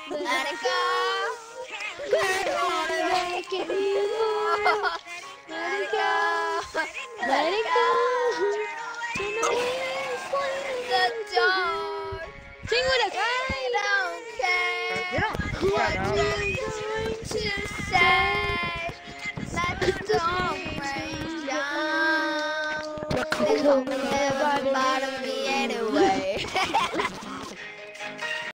Let it go. I don't wanna make it anymore. Let it go. Let it go. Turn away, slam the door. Sing with us. I don't care what you're going to say. Let the storm rain down. They don't never bother me anyway.